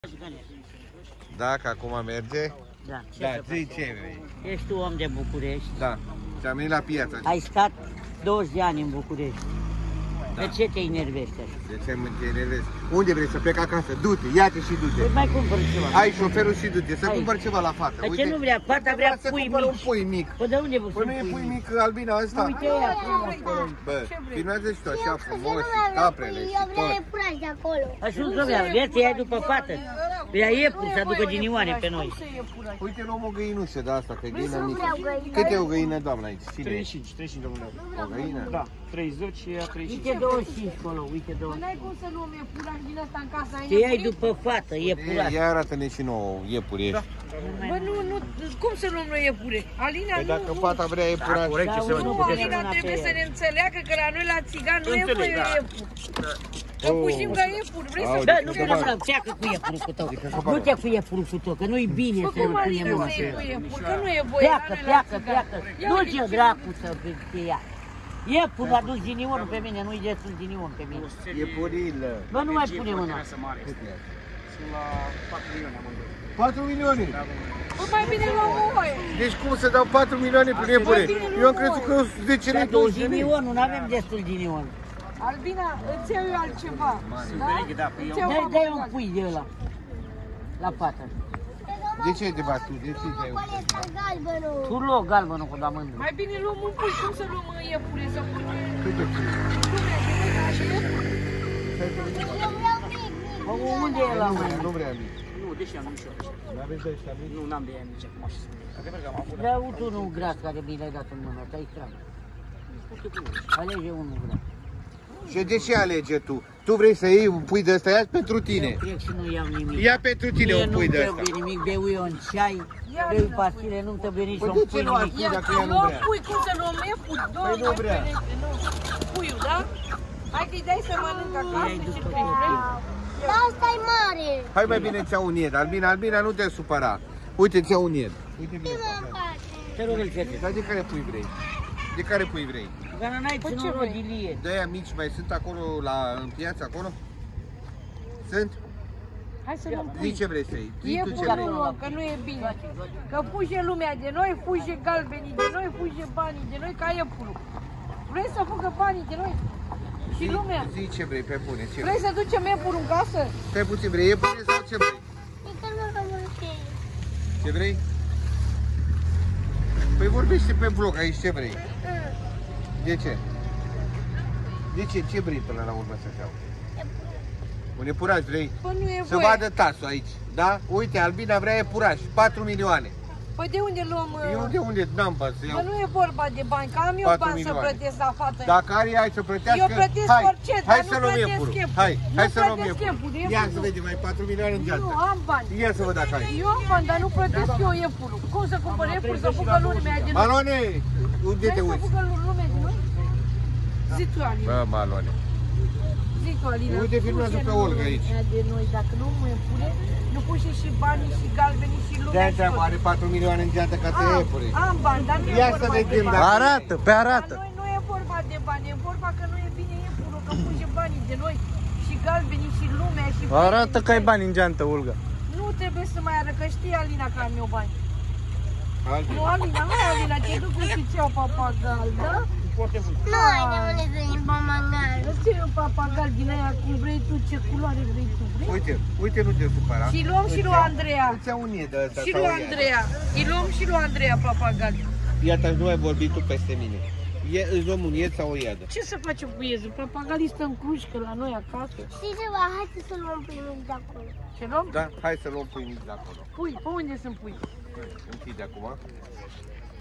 Dacă acum merge? Da. Da, zi ce vrei. Ești tu om de București. Da. Și am venit la piață. Ai stat 20 de ani în București. Da. De ce te enervești așa? De ce mă enervezi? Unde vrei să plec acasă? Du-te, ia-te și du-te. Păi mai cumpăr ceva. Ai șoferul și du-te, să Hai. cumpăr ceva la fată. Dar ce nu vrea? Fata vrea să pui cumpăr un mici. pui mic. Păi de unde vă Păi nu e pui mic, Albina, ăsta? Uite ea frumos acolo. Bă, filmează și tu așa frumos și caprele și tot. de acolo. Așa nu să vrea, vezi, ea după fată. Vrea iepuri să aducă ginioane pe noi. Uite, luăm o găinușă de asta, că e găină nu mică. vreau găină. Cât e o găină, doamna, aici? Cine e? 35 domnule. O găină? Da, 30 și ea 35. Uite 25 acolo, uite 25. N-ai cum să luăm iepuraș din ăsta în casa Te iei după fată, iepuraș. Ia arată-ne și nouă iepuri ești. Bă, nu, cum să luăm noi iepure? Alina, Păi dacă nu. fata vrea iepuraș. Corect, ce se vede. Nu, Alina trebuie să ne înțeleagă că la noi la țigan nu e voie iepur. Că pușim ca iepur, vrei să... Bă, nu te lăsa, pleacă cu iepurul cu tău. Nu te cu iepurul cu tău, că nu-i bine Bă, să-l cum punem Alina mâna să pe iei cu el. iepur? Că nu e voie Pleacă, la noi la pleacă, țigan. pleacă. Ia Nu uite ce ce- dracu să te ia. Iepurul a dus ginionul pe mine, nu-i destul ginion pe mine. Iepurilă. Bă, nu mai pune mâna. Sunt la 4 milioane amândoi. 4 milioane. Bă, mai bine luăm o oaie. Deci cum să dau 4 milioane pe iepure? Eu am crezut că 10 lei, Dar 20 de lei. ginionul, nu avem destul ginion. Albina, îți iau eu altceva. Sunt vechi, da, pe eu. Îți iau Dai un papagal. pui de ăla. La pată. De ce te bați tu? De ce te-ai Paleta galbenul. Tu luă galbenul cu la mândru. Mai bine luăm un pui, cum să luăm iepure, să punem Cât de ce? lumea de noi ca și iepuri. Eu vreau mic. Bă, unde e la Nu vrea, mândru? nu vrea mic. Nu, deși am nici eu. N-aveți de ăștia mici? Nu, n-am de ea nici acum așa să spun. Adevăr că am avut. Dă unul gras care mi l-ai dat în mână, stai stram. Alege unul gras. Și de ce alege tu? Tu vrei să iei un pui de ăsta? Ia pentru tine. Eu cred și nu iau nimic. Ia pentru tine Mie un pui nu-mi de ăsta. trebuie nimic, beau eu în ceai, beau pastile, nu-mi trebuie nici Păi un de ce pui nu ai nimic. pui dacă ea nu Luăm vrea? pui, cum să luăm iepuri? Păi nu vrea. Puiul, da? Hai că-i dai să mănâncă acasă și vrei. Dar asta e mare. Hai mai bine ți-au un ied. Albina, nu te supăra. Uite, ți-au un ied. Uite bine. Te rog, îl fete. Dar de care pui vrei? De care pui vrei? Dar n-ai Păi ce ținut vrei? rodilie. De aia mici mai sunt acolo în piață acolo? Sunt? Hai să luăm Zi pui. ce vrei să iei. Zi tu Iepuri ce nu vrei. luăm, că nu e bine. Că fuge lumea de noi, fuge galbenii de noi, fuge banii de noi ca iepurul. Vrei să fugă banii de noi? Și lumea. Zi ce vrei, pe bune, ce vrei. Vrei să ducem iepurul în casă? Stai puțin, vrei iepure sau ce vrei? E că nu am multe. Ce vrei? Păi vorbește pe blog aici ce vrei. De ce? De ce? Ce vrei până la urmă să-ți iau? Un iepuraș vrei? Păi nu e Să voie. vadă tasul aici, da? Uite, Albina vrea iepuraș, 4 milioane. Păi de unde luăm? Eu de unde n-am bani să Că iau? nu e vorba de bani, că am eu 4 bani să milioane. plătesc la fată. Dacă are, hai să plătească. Eu plătesc hai, orice, hai dar să nu luăm plătesc iepurul. iepuri. Hai, Nu hai să luăm plătesc iepurul. iepuri, Ia iepuri să nu. vedem, mai 4 milioane în geantă. Nu, am bani. Ia să văd dacă ai. Eu am bani, dar nu plătesc eu iepurul. Cum să cumpăr iepuri să fugă lumea de noi? Malone, unde te Vrei să uiți? fugă lumea de noi? Zi tu, Alina. Bă, Malone. Zi tu, Alina. Uite, filmează Fuge pe Olga aici. lumea de noi, dacă nu mă pune, nu puși și banii și galbenii și lumea. De-aia și ți-am tot. are 4 milioane în geantă ca să iei iepuri. Am bani, dar nu e Ia vorba să vedem de dacă- bani. Arată, pe La arată. noi nu e vorba de bani, e vorba că nu e bine iepurul, că fuge banii de noi și galbenii și lumea și... Arată că ai bani în geantă, Olga. Nu trebuie să mai arăt, că știe Alina că am eu bani. Albi. Nu, Alina, hai Alina, te duc și-ți iau papagal, da? Nu ai de unde să iei papagal. Îți iau un papagal din aia cum vrei tu, ce culoare vrei tu, vrei? Uite, nu te supăra. Și luăm și lui Andreea. Îți iau un ied de ăsta Și sau lui o iadă. Andreea. Îi luăm și lui Andreea papagal. Iată, nu mai vorbi tu peste mine. Îți luăm un ied sau o iadă? Ce să facem cu iezul? Papagalii stă în Clujcă la noi acasă. Știi ceva? Hai să luăm primul de acolo. Ce luăm? Da? Hai să luăm pui mici de acolo. Pui, pe unde sunt pui? Închide acum.